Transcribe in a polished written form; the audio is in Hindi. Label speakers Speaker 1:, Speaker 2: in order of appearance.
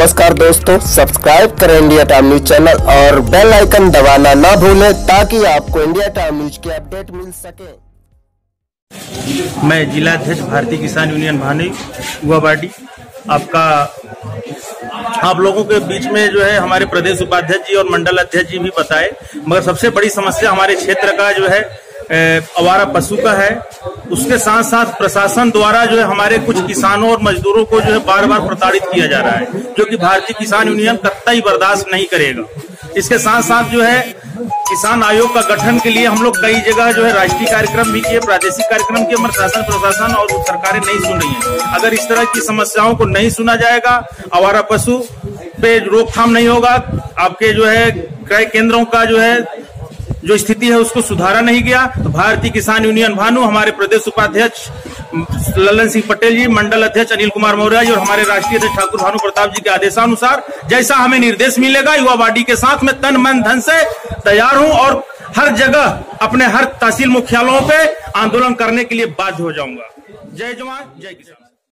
Speaker 1: नमस्कार दोस्तों, सब्सक्राइब करें इंडिया टाइम न्यूज चैनल और बेल आइकन दबाना ना भूलें ताकि आपको इंडिया टाइम न्यूज के अपडेट मिल सके।
Speaker 2: मैं जिला अध्यक्ष भारतीय किसान यूनियन भानी युवाबाडी आप लोगों के बीच में जो है हमारे प्रदेश उपाध्यक्ष जी और मंडल अध्यक्ष जी भी बताए, मगर सबसे बड़ी समस्या हमारे क्षेत्र का जो है आवारा पशु का है। उसके साथ साथ प्रशासन द्वारा जो है हमारे कुछ किसानों और मजदूरों को जो है बार बार प्रताड़ित किया जा रहा है, जो कि भारतीय किसान यूनियन कतई बर्दाश्त नहीं करेगा। इसके साथ साथ जो है किसान आयोग का गठन के लिए हम लोग कई जगह जो है राष्ट्रीय कार्यक्रम भी किए, प्रादेशिक कार्यक्रम किए, मगर शासन प्रशासन और सरकारें नहीं सुन रही हैं। अगर इस तरह की समस्याओं को नहीं सुना जाएगा, आवारा पशु पे रोकथाम नहीं होगा, आपके जो है क्रय केंद्रों का जो है जो स्थिति है उसको सुधारा नहीं गया, तो भारतीय किसान यूनियन भानु, हमारे प्रदेश उपाध्यक्ष ललन सिंह पटेल जी, मंडल अध्यक्ष अनिल कुमार मौर्य जी और हमारे राष्ट्रीय अध्यक्ष ठाकुर भानु प्रताप जी के आदेशानुसार जैसा हमें निर्देश मिलेगा, युवाबाडी के साथ में तन मन धन से तैयार हूं और हर जगह अपने हर तहसील मुख्यालयों पे आंदोलन करने के लिए बाध्य हो जाऊंगा। जय जवान जय किसान।